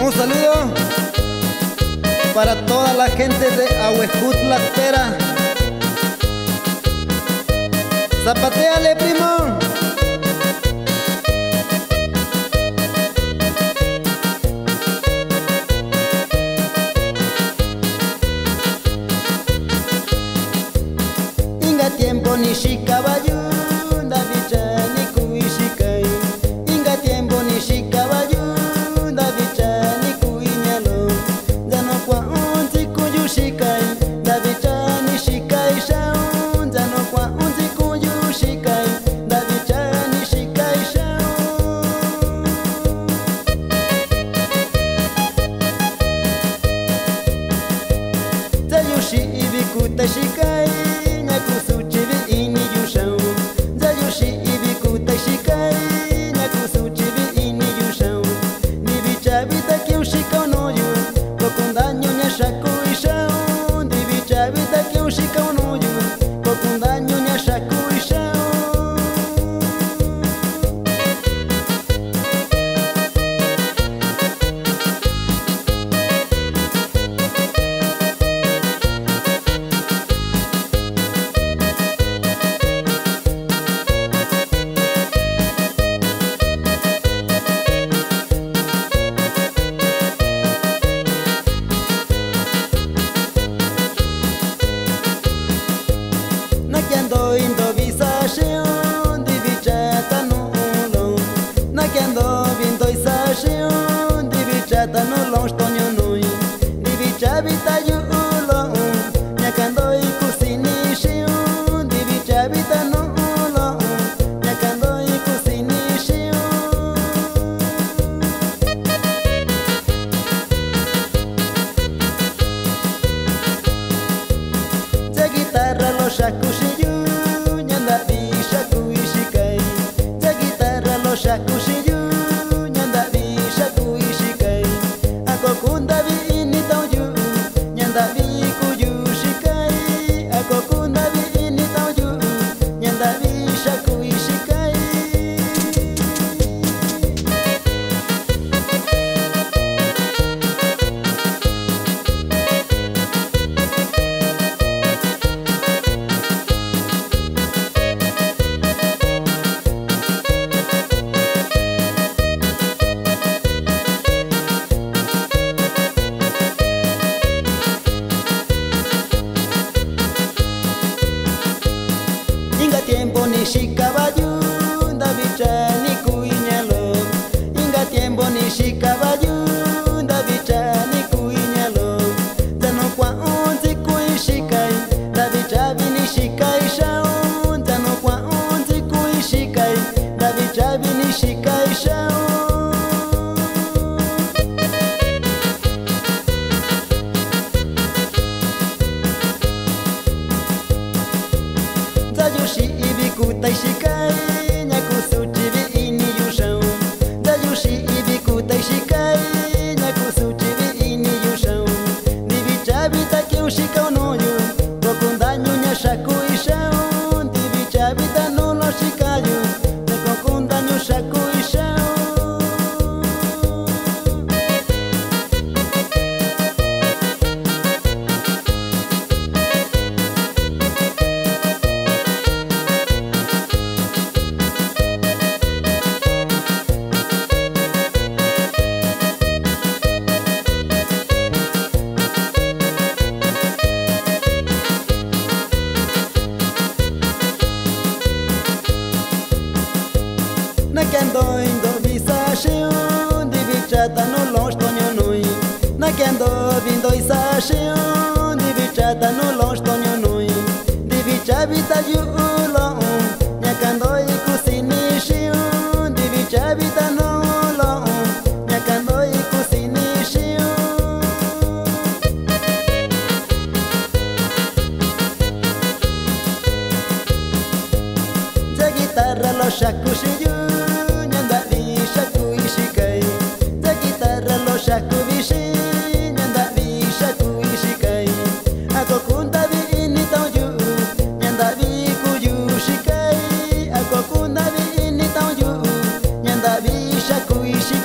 Un saludo para toda la gente de Ahuejutla, Tera. Zapateale, primo. Inga tiempo ni shikabayu, da bicha ni kuishikai. Inga tiempo ni shikabayu, da bicha ni kuinyalo. Jano kwa unti kuyushikai, da bicha ni shikai shaun. Jano kwa unti kuyushikai, da bicha ni shikai shaun. Zayushi ibikuta shikai. Kusuchibi ini yushau, Zayushi ibikuta shikai, Nakusuchibi ini yushau. Ni bichabita kiushika onoyu, Kokundaño nyashaku ishau. Ni bichabita kiushika onoyu, Kokundaño nyashaku ishau. Nakiando indo visashion, di bichata no long. Nakiando vindo isashion, di bichata no long stonyo noi. Di bichabita yu long, nakando ikusini shion, di bichabita no long, nakando ikusini shion. Za guitarra lo shakushiyu, nyanda bishaku ishikai. Za guitarra lo shakushiyu, nyanda bishaku ishikai. Akokunda bi ini tauju, nyanda bi kuyu shikai. Akokunda bi ini tauju, nyanda bishaku ishikai. Inga tiempo ni shikabayu, da bicha ni kuinyalo. Inga tiempo ni shikabayu, da bicha ni kuinyalo. Jano kwa unti kuishikai, da bicha bini shikai shaun. Jano kwa unti kuishikai, da bicha bini shikai shaun. Zayushi ibikuta ishikai, Nakusuchibi ini yushau. Zayushi ibikuta ishikai, Nakusuchibi ini yushau. Ni bichabita kiushika onoyu, Kokundaño nyashaku ishau. Ni bichabita no lo shikayu, Kokundaño shaku ishau. Nakiando indo visashion, di bichata no long stonyo noi. Nakiando vindo isashion, di bichata no long stonyo noi. Di bichabita yu long, Nyakando ikusini shion. Di bichabita no long, Nyakando ikusini shion. Za guitarra lo shakushiyu, nyanda bishaku ishikai. Za guitarra lo shakubishi, nyanda bishaku ishikai. Akokunda bi ini tauju, nyanda bi kuyu shikai. Akokunda bi ini tauju, nyanda bishaku ishikai.